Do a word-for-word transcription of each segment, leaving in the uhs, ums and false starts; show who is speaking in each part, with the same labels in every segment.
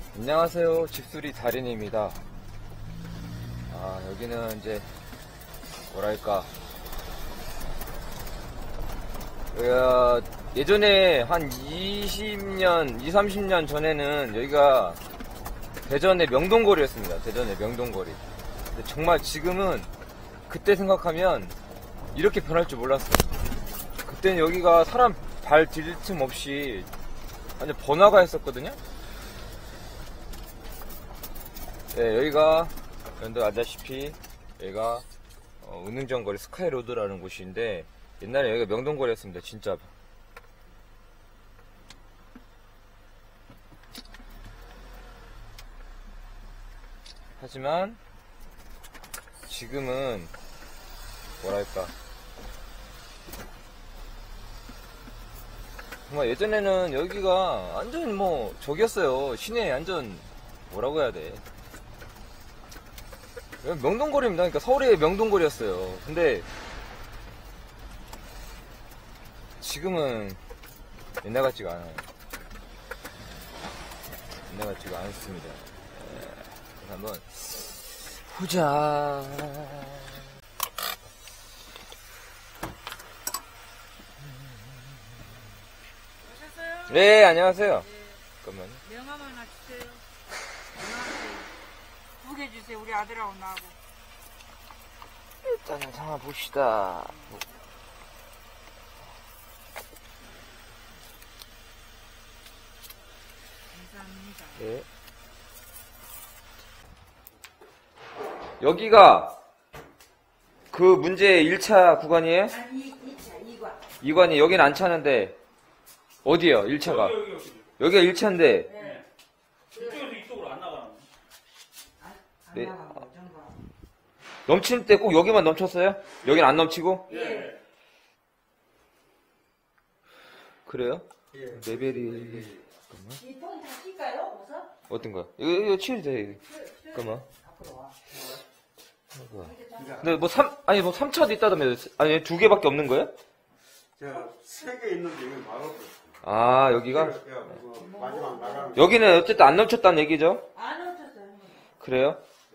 Speaker 1: 안녕하세요. 집수리 달인입니다. 아, 여기는 이제 뭐랄까, 여기가 예전에 한 이십 년, 이십, 삼십 년 전에는 여기가 대전의 명동거리였습니다. 대전의 명동거리. 근데 정말 지금은 그때 생각하면 이렇게 변할 줄 몰랐어요. 그때는 여기가 사람 발 디딜 틈 없이 완전 번화가 했었거든요. 네, 여기가 여러분들 아시다시피 여기가 어, 은흥정거리 스카이로드라는 곳인데 옛날에 여기가 명동거리였습니다. 진짜. 하지만 지금은 뭐랄까, 정말 예전에는 여기가 완전 뭐 저기였어요. 시내 완전 뭐라고 해야 돼, 명동거리입니다. 그러니까 서울의 명동거리였어요. 근데 지금은 옛날 같지가 않아요. 옛날 같지가 않습니다. 그래서 한번 보자.
Speaker 2: 오셨어요?
Speaker 1: 네, 안녕하세요.
Speaker 2: 네.
Speaker 1: 잠깐만요.
Speaker 2: 명함 하나 주세요. 두 개 주세요. 우리 아들하고 나하고.
Speaker 1: 일단은 상황 봅시다.
Speaker 2: 감사합니다.
Speaker 1: 네. 여기가 그 문제 일 차 구간이에요?
Speaker 2: 아니, 이 차, 이 관.
Speaker 1: 이 관이 여기는 안 차는데 어디요? 일 차가
Speaker 3: 여기, 여기, 여기.
Speaker 1: 여기가 일 차인데
Speaker 2: 네.
Speaker 3: 이쪽에서 이쪽으로 안 나가는 거.
Speaker 2: 안, 안
Speaker 1: 네.
Speaker 2: 나가고, 정도.
Speaker 1: 넘치는 때 꼭 여기만 넘쳤어요? 여긴 안 넘치고?
Speaker 2: 예.
Speaker 1: 그래요?
Speaker 3: 예.
Speaker 1: 레벨이
Speaker 2: 이 통 다 칠까요? 우선?
Speaker 1: 어떤 거야? 이거, 이거 치우도 돼. 잠깐만.
Speaker 2: 앞으로 와.
Speaker 1: 근데 뭐 삼, 아니 뭐 삼 차도 있다던데. 아니 두 개밖에 없는 거예요?
Speaker 4: 세 개 있는데 여기 막았어.
Speaker 1: 아, 여기가?
Speaker 4: 그 마지막 나가는.
Speaker 1: 여기는 어쨌든 안 넘쳤다는 얘기죠?
Speaker 2: 안 얹혔어요.
Speaker 1: 그래요?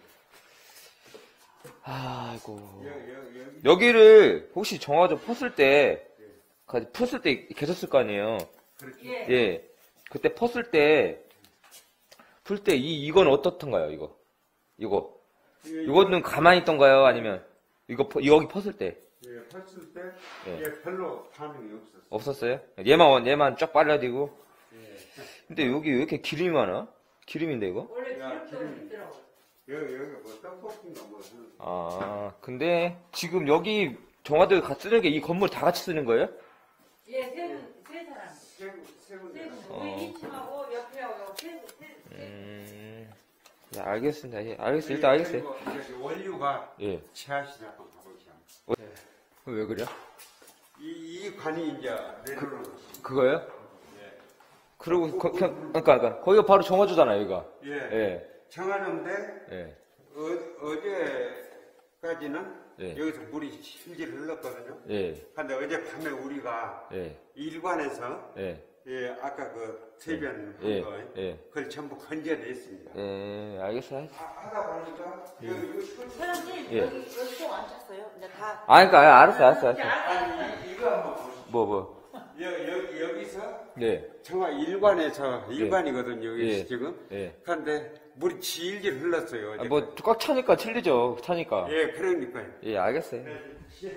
Speaker 1: 아이고.
Speaker 4: 여기, 여기, 여기.
Speaker 1: 여기를 혹시 정화조 펐을 때, 폈을 때 계셨을 거 아니에요?
Speaker 2: 예.
Speaker 1: 예. 그때 폈을 때, 풀 때 이, 이건 어떻던가요, 이거? 이거. 이거는 가만히 있던가요? 아니면, 이거, 퍼- 여기 폈을 때?
Speaker 4: 예, 폈을 때
Speaker 1: 예.
Speaker 4: 예, 별로 반응이 없었어.
Speaker 1: 없었어요? 얘만, 얘만 쫙 빨라지고.
Speaker 4: 예.
Speaker 1: 근데 여기 왜 이렇게 기름이 많아? 기름인데, 이거?
Speaker 2: 원래
Speaker 4: 야,
Speaker 2: 기름도
Speaker 4: 기름이.
Speaker 2: 있더라고.
Speaker 4: 여기 여기 뭐 떡볶이인가 뭐 하는.
Speaker 1: 아, 근데 지금 여기 정화들 같이 쓰는 게 이 건물 다 같이 쓰는 거예요?
Speaker 2: 예, 세 분, 세 사람.
Speaker 4: 세 군- 세
Speaker 2: 세
Speaker 4: 군데.
Speaker 2: 분.
Speaker 1: 어.
Speaker 2: 우리 이 층하고 옆에하고 세, 세, 세.
Speaker 1: 음, 네, 알겠습니다. 예, 알겠어요. 일단 알겠어요.
Speaker 4: 그리고 이제 원료가
Speaker 1: 예.
Speaker 4: 치아시장 한번 가보시죠.
Speaker 1: 왜 그래요?
Speaker 4: 이, 이 관이 이제 내려오는 것이.
Speaker 1: 그거요?
Speaker 4: 예.
Speaker 1: 그리고, 거, 그냥, 그러니까, 그러니까, 거기가 바로 정화조잖아요, 여기가.
Speaker 4: 예.
Speaker 1: 예,
Speaker 4: 정하는데
Speaker 1: 예,
Speaker 4: 어, 어제까지는
Speaker 1: 예.
Speaker 4: 여기서 물이 실질 흘렀거든요.
Speaker 1: 예,
Speaker 4: 근데 어젯밤에 우리가
Speaker 1: 예,
Speaker 4: 일관에서
Speaker 1: 예,
Speaker 4: 예, 아까 그 세변 한
Speaker 1: 예,
Speaker 4: 거,
Speaker 1: 예.
Speaker 4: 그걸 전부 건져냈습니다.
Speaker 1: 예, 알겠어요.
Speaker 4: 아, 하다 보니까 이거 이거 실-
Speaker 2: 사장님,
Speaker 1: 예.
Speaker 2: 여기, 여기 통안 찼어요? 이제 다.
Speaker 1: 아, 그러니까, 아, 알았어요, 알았어요, 알았어요.
Speaker 4: 아니 이- 이거 한번 보시죠.
Speaker 1: 뭐, 뭐.
Speaker 4: 여, 여, 여기서
Speaker 1: 예,
Speaker 4: 정말 일관에서 일관이거든요. 여기
Speaker 1: 예.
Speaker 4: 지금.
Speaker 1: 예.
Speaker 4: 그런데 물이 질질 흘렀어요.
Speaker 1: 아,
Speaker 4: 어제.
Speaker 1: 뭐, 꽉 차니까 틀리죠, 차니까.
Speaker 4: 예, 그러니까요.
Speaker 1: 예, 알겠어요.
Speaker 4: 이거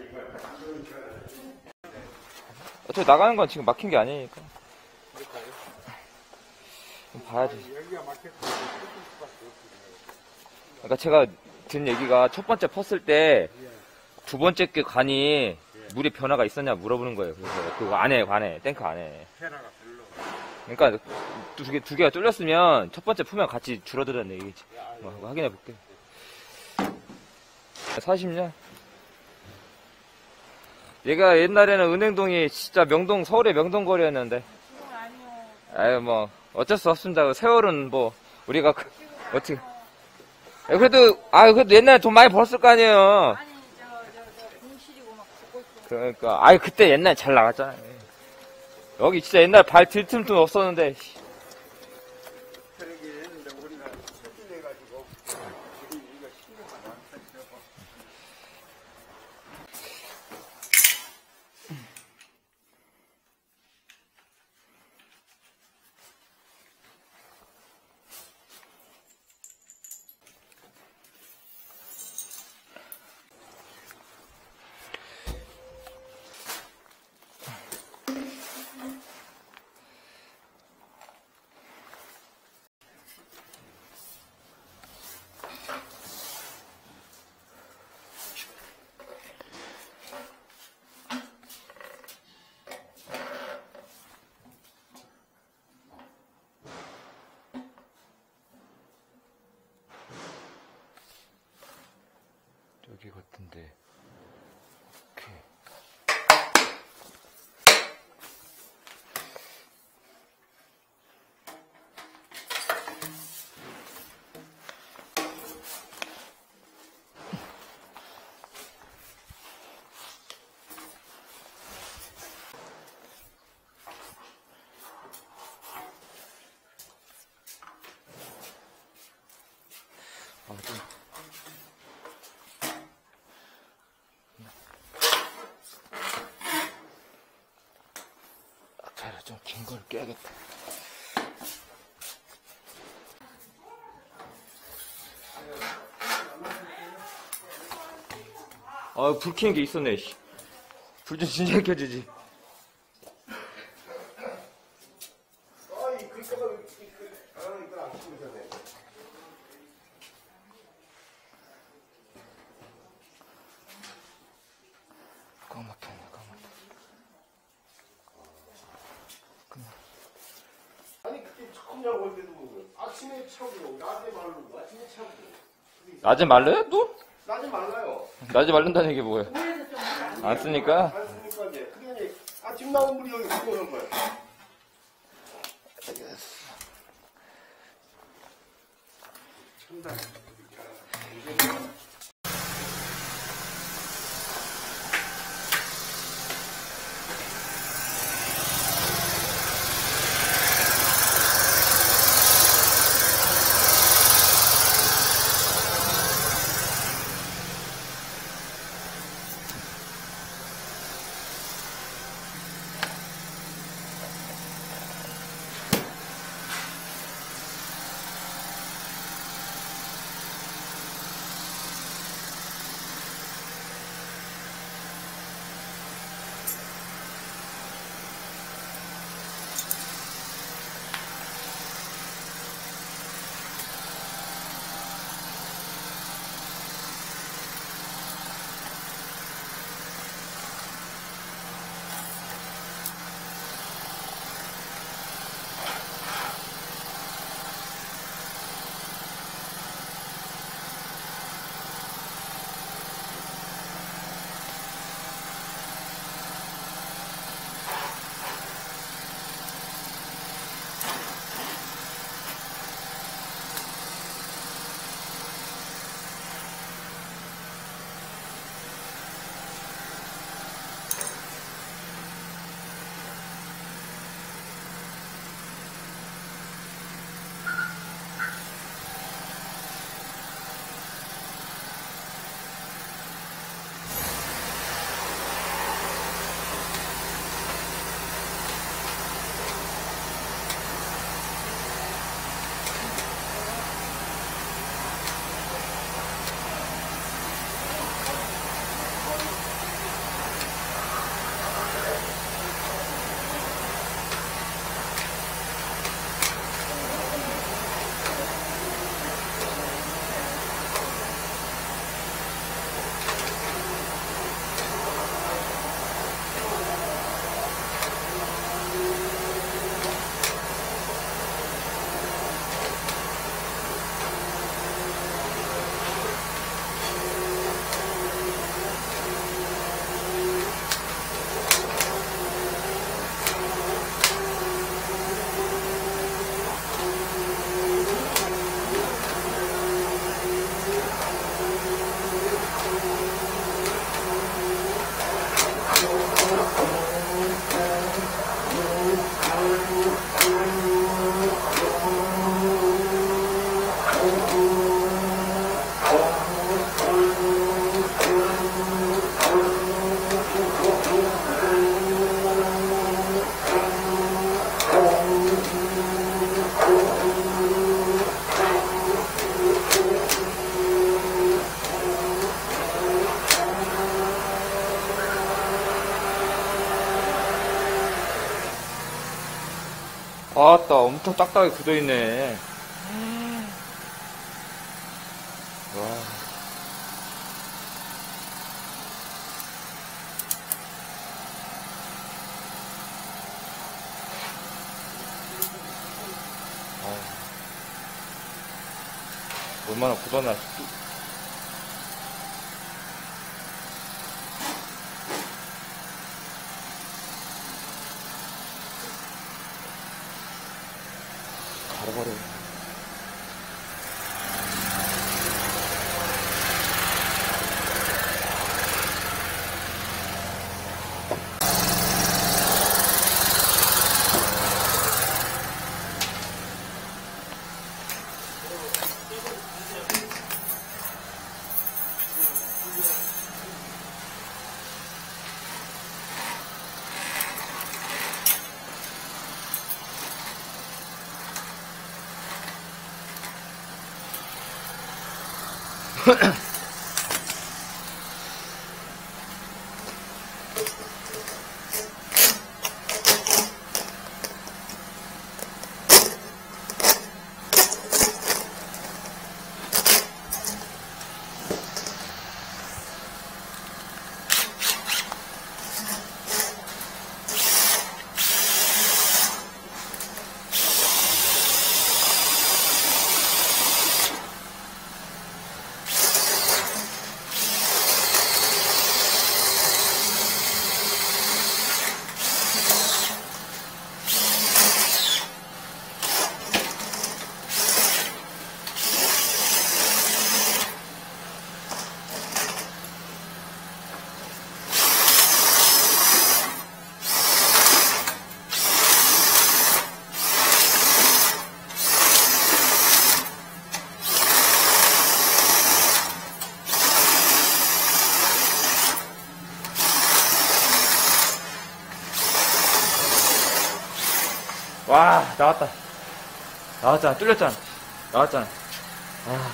Speaker 1: 어차피 나가는 건 지금 막힌 게 아니니까. 좀 봐야지.
Speaker 4: 여기가 막혔을 때
Speaker 1: 그러니까 제가 든 얘기가 첫 번째 펐을 때 두 번째 그 간이 물의 변화가 있었냐 물어보는 거예요. 그래서 그거 안에 관에 탱크 안에.
Speaker 4: 페라가 별로.
Speaker 1: 그러니까 두 개 두 개가 뚫렸으면 첫 번째 풀면 같이 줄어드는 얘기지. 뭐 한번 확인해 볼게. 사십 년. 얘가 옛날에는 은행동이 진짜 명동 서울의 명동거리였는데.
Speaker 2: 지금 아니요.
Speaker 1: 아유 뭐 어쩔 수 없습니다. 세월은 뭐 우리가 그- 어떻게. 야, 그래도 아 그래도 옛날에 돈 많이 벌었을 거 아니에요.
Speaker 2: 아니, 저, 저, 저, 공실이고 막 죽고 있어.
Speaker 1: 그러니까 아이 그때 옛날에 잘 나갔잖아요. 여기 진짜 옛날 발 들 틈도 없었는데.
Speaker 4: 그러게
Speaker 1: 여기 같은데. 오케이. 아, 좀. 자, 좀 긴 걸 껴야겠다. 아, 불 켜는 게 있었네, 씨. 불 좀 진작 켜주지.
Speaker 5: 아이, 글자가, 아, 이걸 안 쓰고 있었네.
Speaker 1: 꽉 막혔네, 꽉 막혔네.
Speaker 5: 아니, 그때 처음 야구할 때도 아침에 차고, 낮에 말르고, 아침에 차고.
Speaker 1: 낮에 말려요, 또?
Speaker 5: 낮에 말라요.
Speaker 1: 낮에 말른다는 게 뭐예요?
Speaker 2: 물에서 좀안
Speaker 1: 안 쓰니까?
Speaker 5: 안 쓰니까 이제. 그게 이제 아침 나온 물이 여기 들어오는 거예요. 첨단.
Speaker 1: 아따, 엄청 딱딱하게 굳어있네. 와. 아. 얼마나 굳어놨을지. 와, 나왔다. 나왔잖아. 뚫렸잖아. 나왔잖아. 아.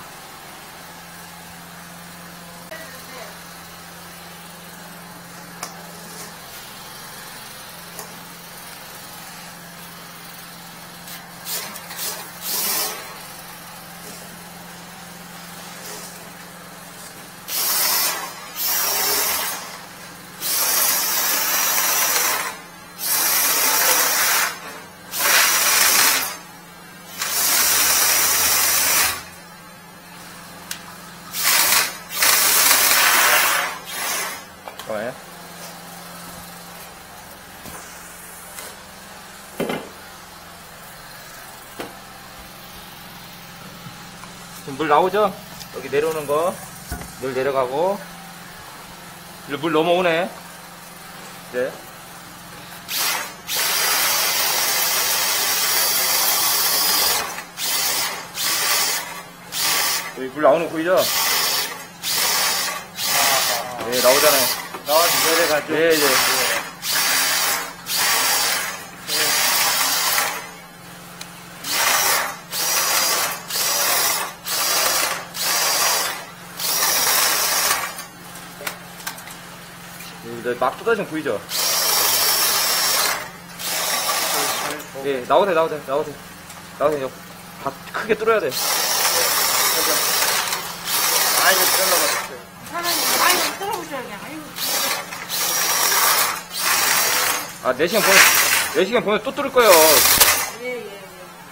Speaker 1: 잠깐만요. 지금 물 나오죠? 여기 내려오는 거. 물 내려가고. 물 넘어오네. 이제. 여기 물 나오는 거 보이죠? 네, 나오잖아요.
Speaker 4: 나와서 내려가죠.
Speaker 1: 예, 예. 여기 막 쏟아지는 거 보이죠? 예, 나오세요, 나오세요, 나오세요. 나오세요. 다 크게 뚫어야 돼.
Speaker 4: 아이고, 들어가봤어요.
Speaker 2: 사장님, 많이 좀 들어오셔야 아이고.
Speaker 1: 아, 네 시간 보내, 네 시간 보내 또 뚫을 거예요.
Speaker 2: 예, 예, 예.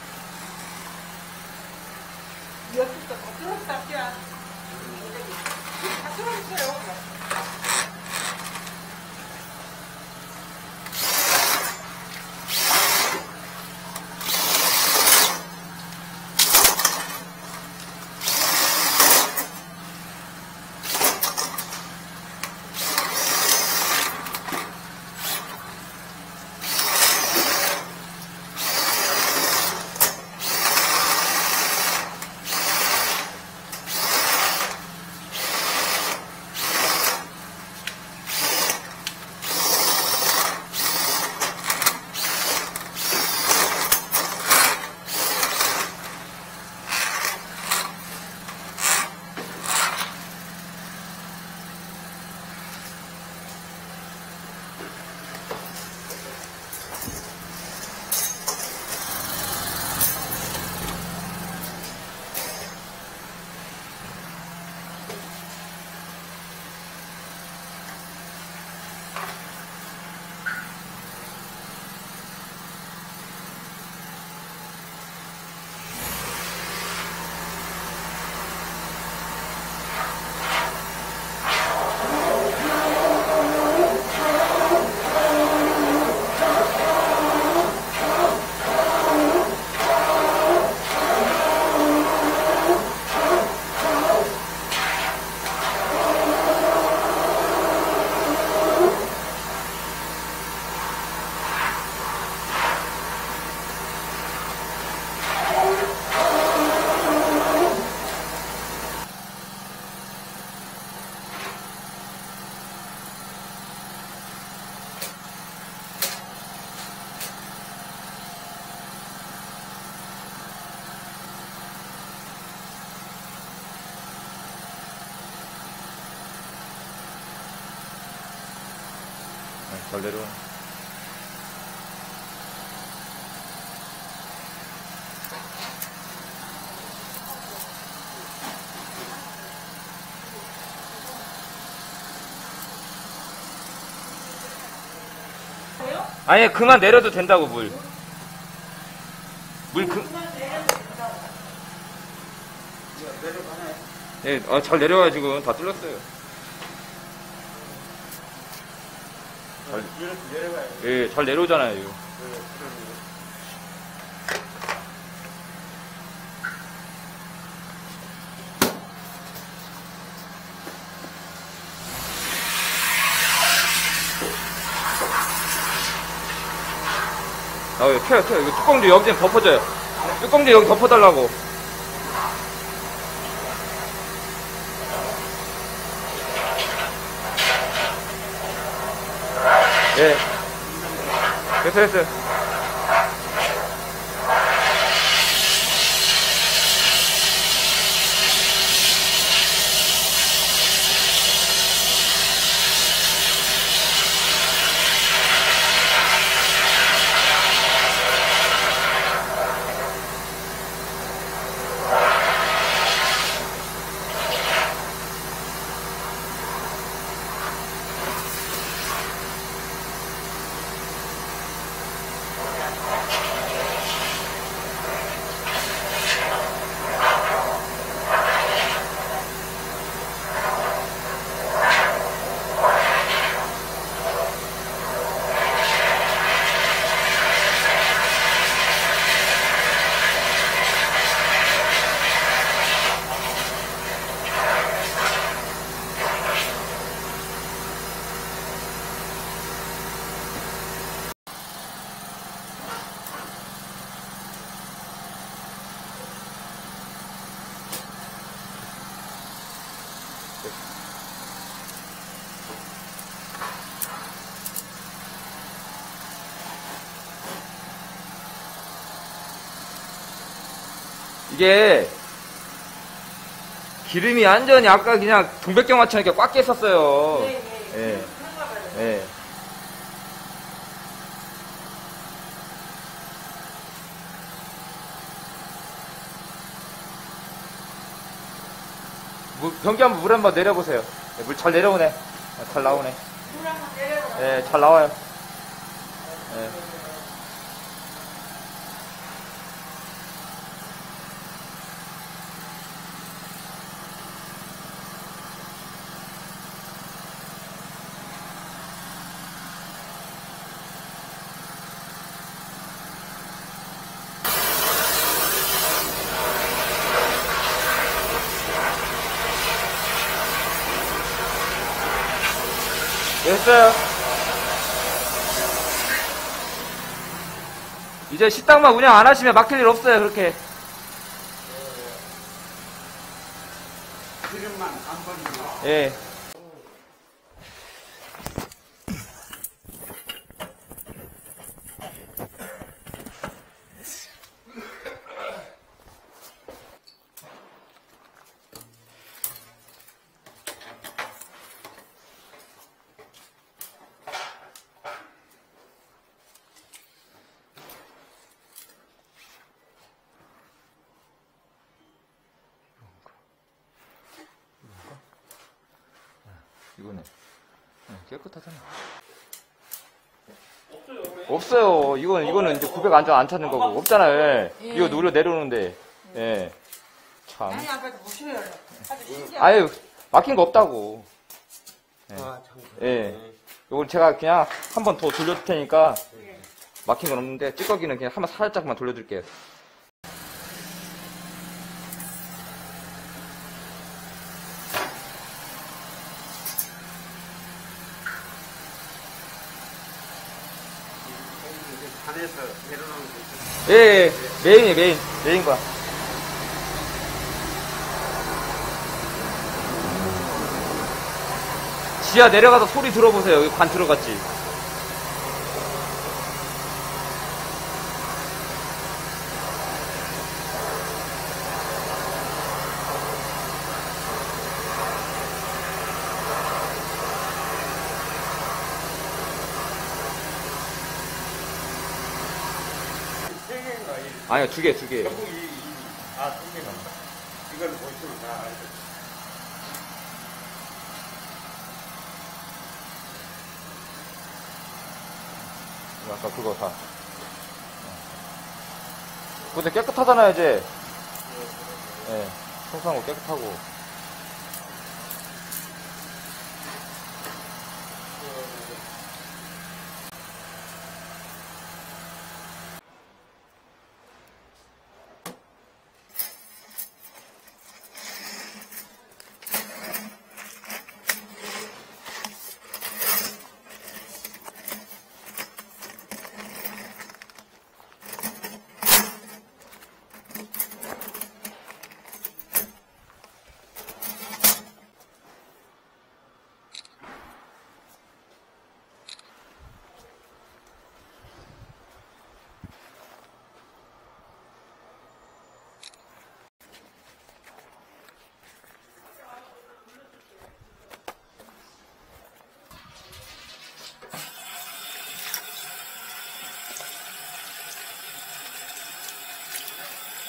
Speaker 2: 여기서 다 들어왔다, 야. 다 들어왔어요.
Speaker 1: 잘 내려. 아니, 그만 내려도 된다고, 물. 물 그, 예, 아, 잘 내려가지고 다 뚫렸어요. 잘,
Speaker 4: 내려가요.
Speaker 1: 예, 잘 내려오잖아요, 이거. 아, 이거 켜요, 켜요. 이거 뚜껑도 여기 좀 덮어줘요. 뚜껑도 여기 덮어달라고. 예. 됐어, 됐어. 이게 기름이 완전히 아까 그냥 동백경화처럼 이렇게 꽉 깼었어요.
Speaker 2: 예, 예.
Speaker 1: 예.
Speaker 2: 그런가 봐요.
Speaker 1: 예. 물, 변기 한번 물 한번 내려보세요. 예, 물 잘 내려오네. 예, 잘 나오네.
Speaker 2: 물 한번 내려봐.
Speaker 1: 예, 잘 나와요. 예. 됐어요. 이제 식당만 운영 안 하시면 막힐 일 없어요, 그렇게.
Speaker 4: 기름만 안 버리고.
Speaker 1: 예. 이거네. 네, 깨끗하잖아.
Speaker 3: 없어요, 그래?
Speaker 1: 없어요. 이건, 이거는 이제 구백 안전 안 찾는 거고. 없잖아요. 예.
Speaker 2: 예.
Speaker 1: 이거 눌러 내려오는데. 예. 참.
Speaker 2: 아니, 아까 보시면 아주 신기하다.
Speaker 1: 아유, 막힌 거 없다고. 예.
Speaker 4: 아, 참.
Speaker 1: 예. 이걸 제가 그냥 한 번 더 돌려줄 테니까 막힌 건 없는데 찌꺼기는 그냥 한번 살짝만 돌려줄게요.
Speaker 4: 산에서 내려놓은 거 있어요.
Speaker 1: 예, 예. 메인이 메인. 메인 거야. 지하 내려가서 소리 들어보세요. 여기 관 들어갔지. 아니요, 두 개, 두 개.
Speaker 4: 전부 이, 이, 아, 두 개가. 이건 보시면 다 알죠.
Speaker 1: 아까 그거 다. 근데 깨끗하잖아요, 이제. 예, 청소한 거 깨끗하고.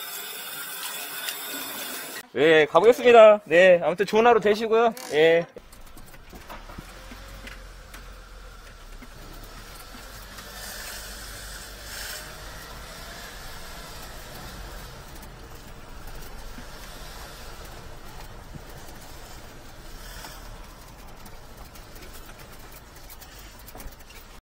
Speaker 1: 네, 가보겠습니다. 네, 아무튼 좋은 하루 되시고요. 예.